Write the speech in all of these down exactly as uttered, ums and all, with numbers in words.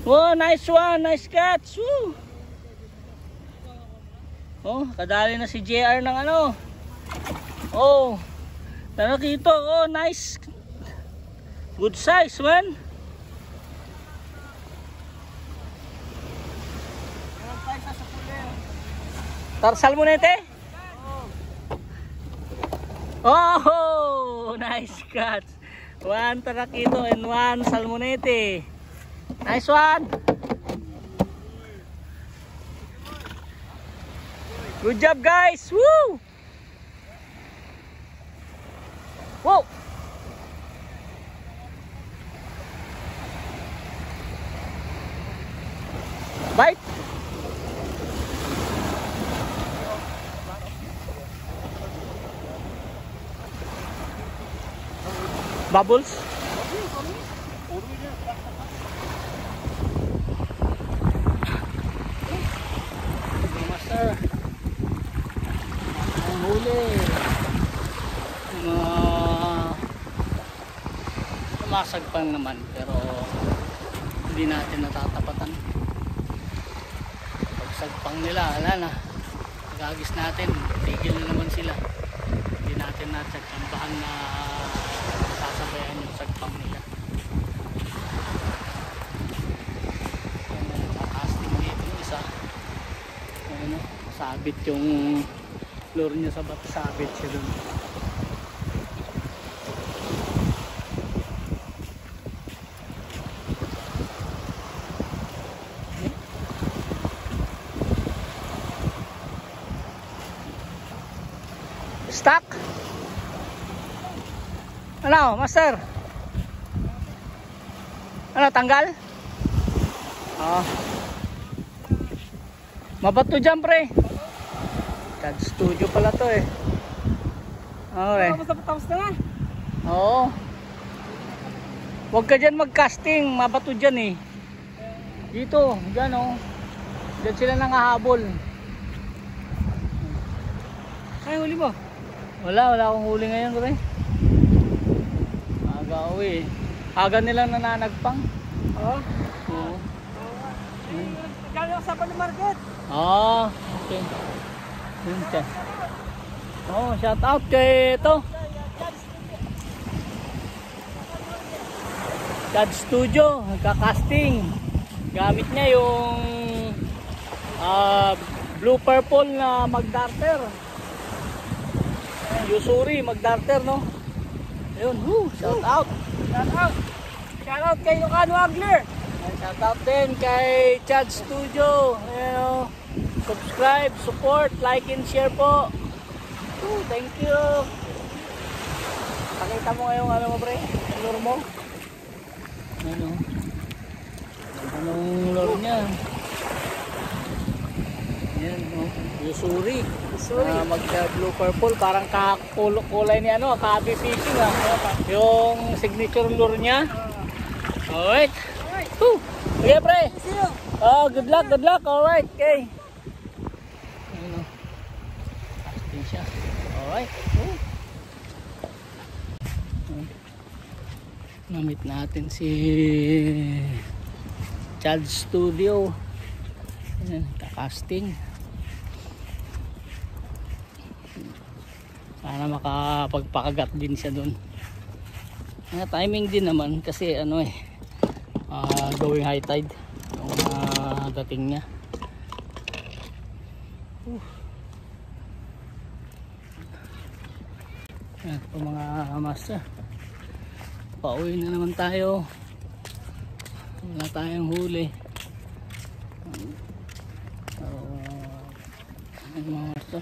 Oh, nice one, nice catch. Woo. Oh, kadali na si J R ng ano. Oh, nakita. Oh, nice. Good size, man. Salmonete? Oh, nice catch. One tarakito and one salmonete. Nice one. Good job, guys. Woo! Whoa! Bite. Bubbles. Master. Ang huli. Uh, Sumasagpang naman pero hindi natin natatapatan. Pagsagpang nila, wala na. Pagagis natin, tigil na naman sila. Hindi natin natsagpambahan na sasabayan yung sagpang nila. Nakakasting dito yung isa. Ano, sabit yung lure niya sa bato, sabit siya dun. Stuck? Ano, master? Ano, tanggal? Oh. Mabato dyan, pre. Cad studio pala to eh. Okay. Tapos na nga. Oo. Huwag ka dyan mag-casting, mabato dyan eh. Dito, dyan oh. Dyan sila nangahabol. Ay, huli mo? Wala, wala akong huli ngayon, pre. Aga uwi. Aga nila nananagpang. Oo. Oo. Kaya sa pa ng market. Ah, okay. Yun siya. Oh, shout out kay ito. Cad Studio, nagka-casting. Gamit niya yung uh, blue purple na magdarter. Yusuri magdarter, no? Ayun, whoo, shout out. Shout out. Shout out kay Lucano Angler. Shout out din kay Cad Studio. Ayun, subscribe, support, like and share po. Woo, thank you. Pakita mo ngayong ano mo, pre? Lure mo. Ano? Anong lure niya? Yan, no? Yusuri. Yusuri. Uh, mag-blue purple. Parang kakulay ni ano, Kabi Fishing. Ah. Yung signature lure niya. Alright. Woo! Okay, pre. Oh, good luck, good luck. Alright, okay. Ano? Casting siya. Alright. Woo! Namit natin si Cad Studio. Ayan, kakasting. Sana makapagpakagat din siya dun. Uh, timing din naman kasi ano eh uh, going high tide yung uh, dating niya. Uh. Ayan po mga master. Pauwi na naman tayo. Wala tayong huli. Uh, mga master.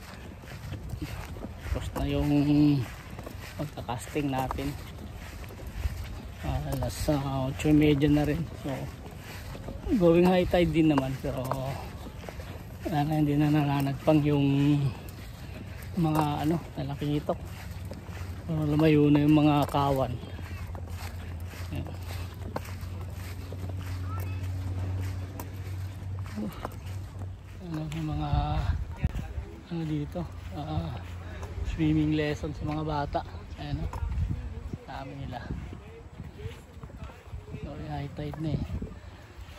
Tapos na yung pagkakasting natin. Uh, alas uh, eight thirty na rin. So going high tide din naman pero wala na, hindi na nananagpang yung mga ano, malaking itok. So, lumayo na yung mga kawan. Ayan. Uh, ano yung mga ano dito uh, swimming lesson sa mga bata. Ayan o, dami nila. So high tide na eh.